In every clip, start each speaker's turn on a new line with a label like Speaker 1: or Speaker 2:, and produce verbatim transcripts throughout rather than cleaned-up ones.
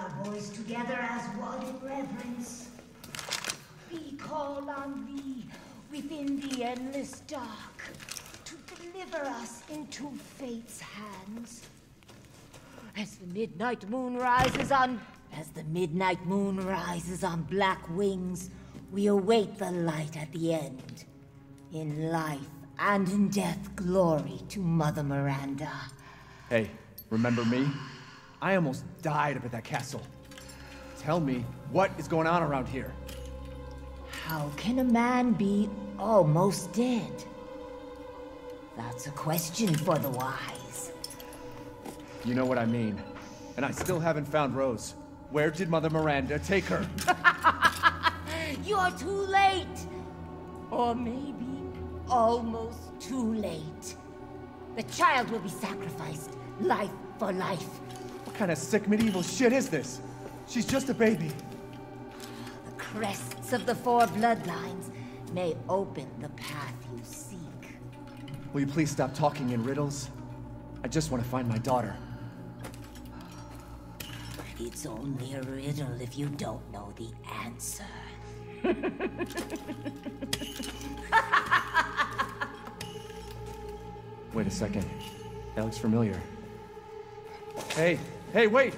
Speaker 1: our boys together as one in reverence. We call on thee within the endless dark to deliver us into fate's hands. As the midnight moon rises on... As the midnight moon rises on black wings, we await the light at the end. In life and in death, glory to Mother Miranda.
Speaker 2: Hey, remember me? I almost died up at that castle. Tell me, what is going on around here?
Speaker 1: How can a man be almost dead? That's a question for the wise.
Speaker 2: You know what I mean. And I still haven't found Rose. Where did Mother Miranda take her?
Speaker 1: You're too late! Or maybe almost too late. The child will be sacrificed, life for life.
Speaker 2: What kind of sick medieval shit is this? She's just a baby.
Speaker 1: The crests of the four bloodlines may open the path you seek.
Speaker 2: Will you please stop talking in riddles? I just want to find my daughter.
Speaker 1: It's only a riddle if you don't know the answer.
Speaker 2: Wait a second. That looks familiar. Hey, hey, wait!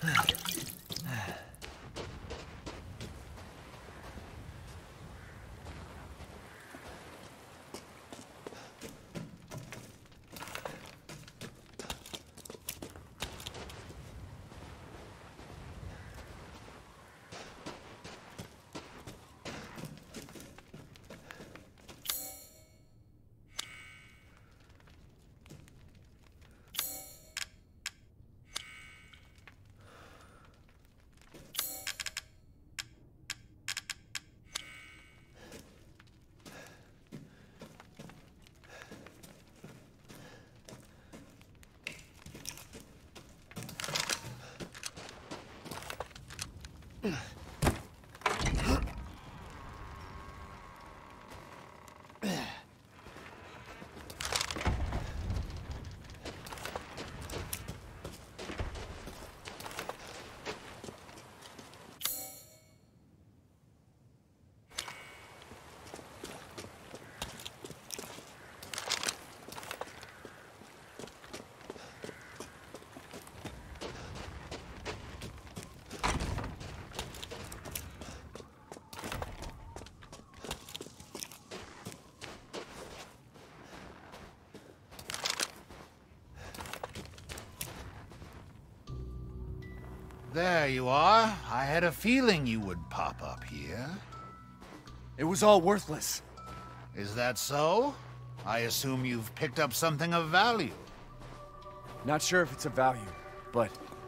Speaker 3: There you are. I had a feeling you would pop up here.
Speaker 2: It was all worthless.
Speaker 3: Is that so? I assume you've picked up something of value.
Speaker 2: Not sure if it's of value, but...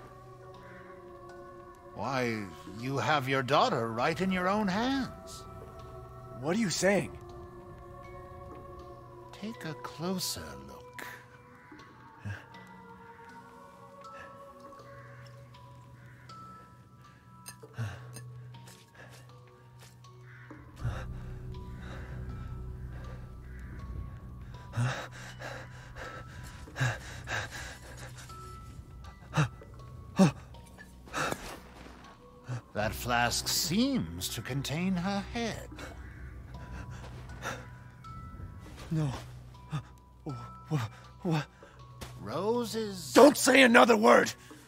Speaker 3: Why, you have your daughter right in your own hands.
Speaker 2: What are you saying?
Speaker 3: Take a closer look. That flask seems to contain her head.
Speaker 2: No. What?
Speaker 3: Rose is...
Speaker 2: Don't say another word!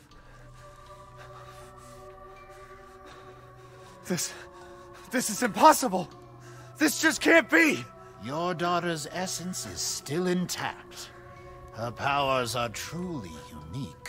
Speaker 2: This... This is impossible! This just can't be!
Speaker 3: Your daughter's essence is still intact. Her powers are truly unique.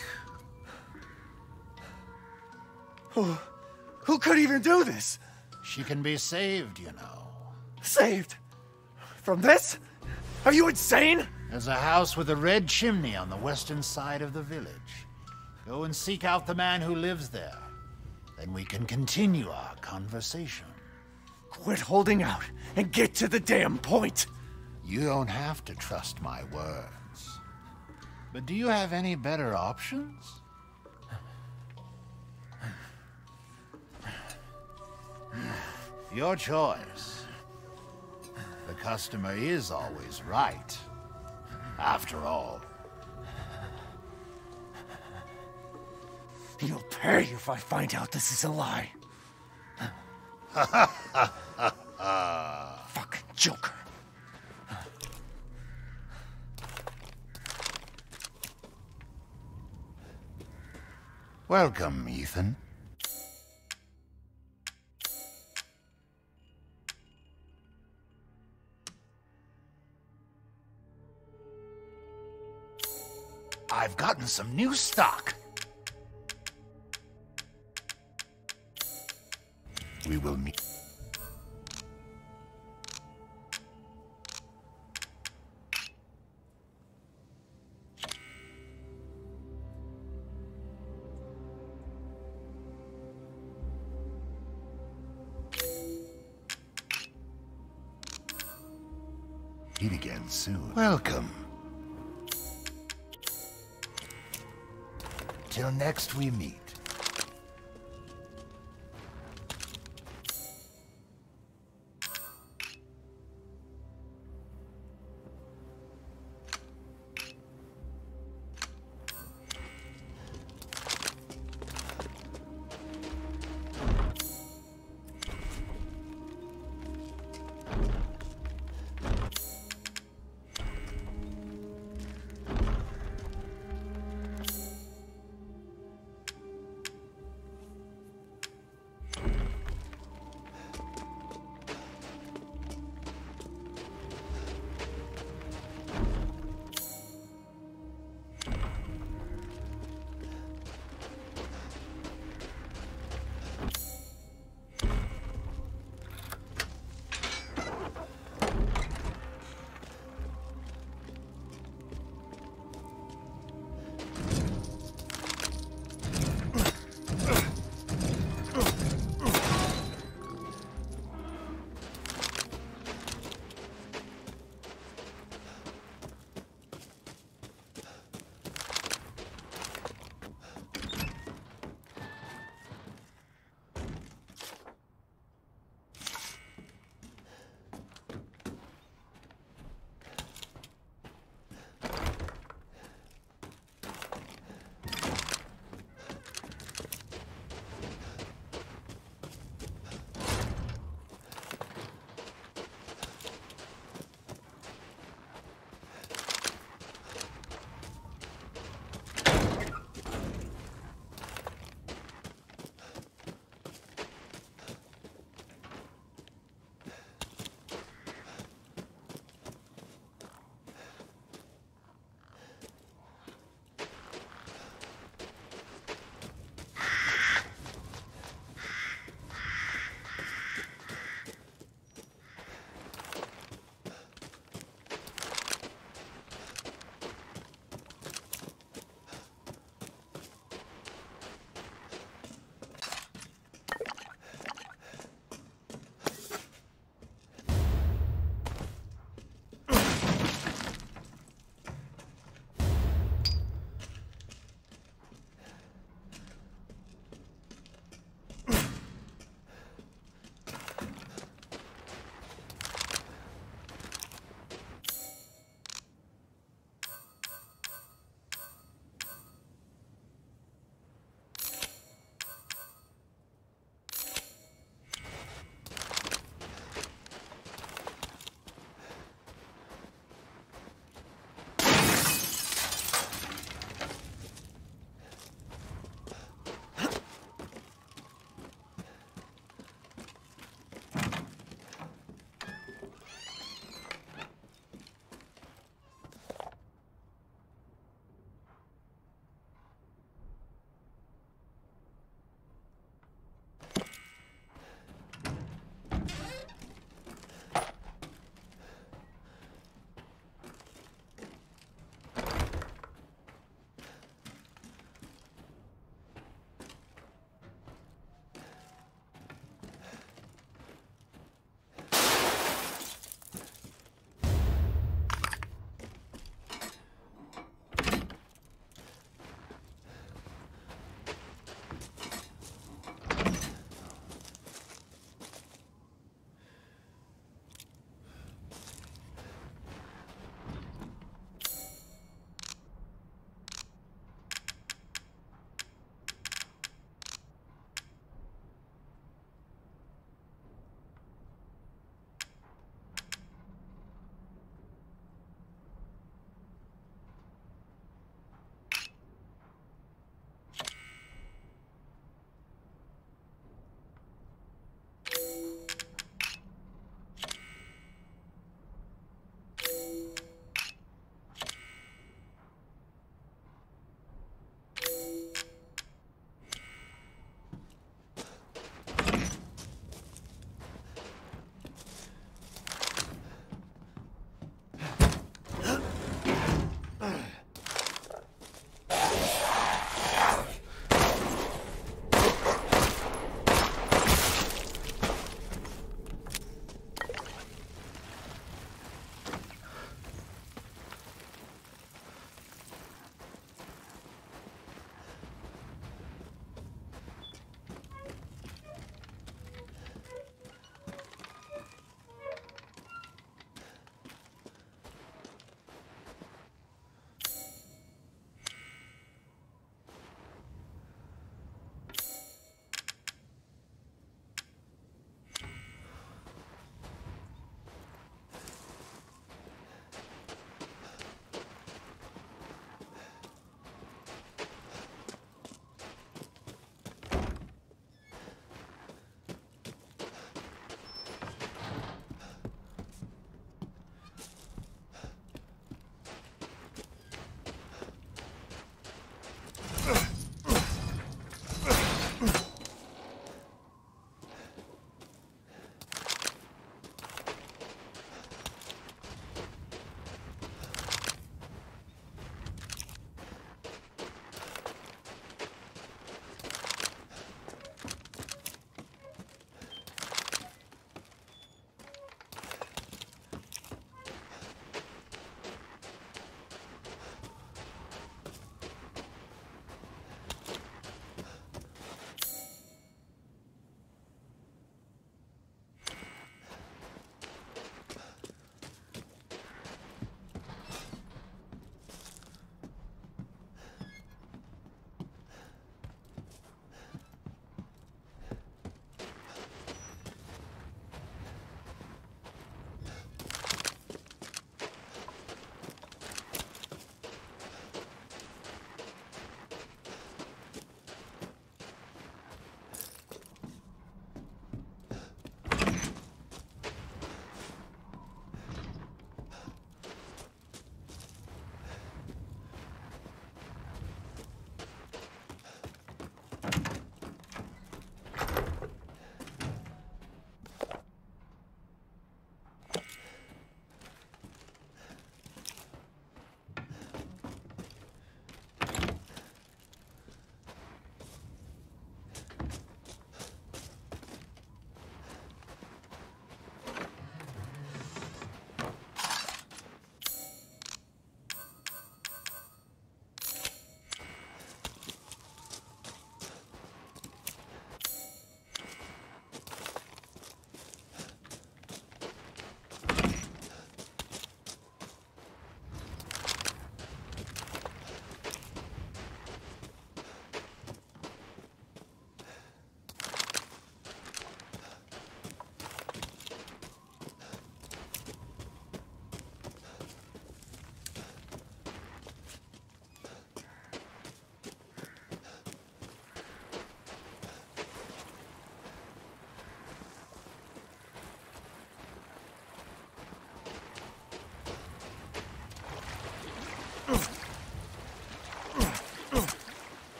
Speaker 2: Who... Who could even do this?
Speaker 3: She can be saved, you know.
Speaker 2: Saved? From this? Are you insane?
Speaker 3: There's a house with a red chimney on the western side of the village. Go and seek out the man who lives there. Then we can continue our conversation.
Speaker 2: Quit holding out and get to the damn point.
Speaker 3: You don't have to trust my words. But do you have any better options? Your choice. The customer is always right. After all.
Speaker 2: You'll pay if I find out this is a lie. Fucking Joker.
Speaker 3: Welcome, Ethan. I've gotten some new stock. We will meet. Meet again soon. Welcome. Till next we meet.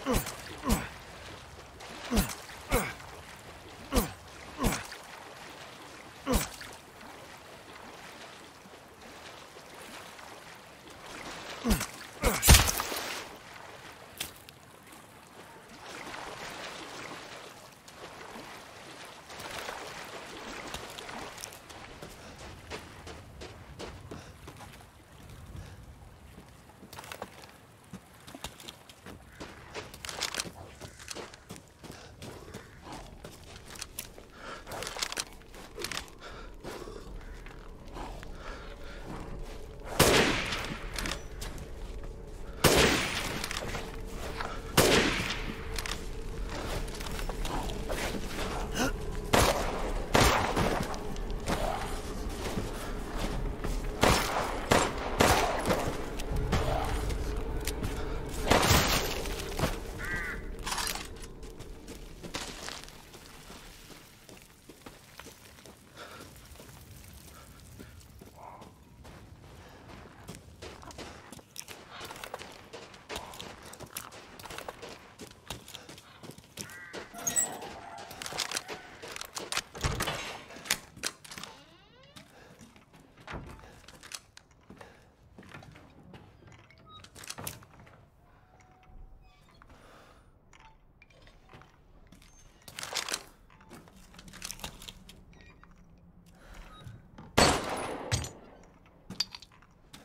Speaker 3: Ugh.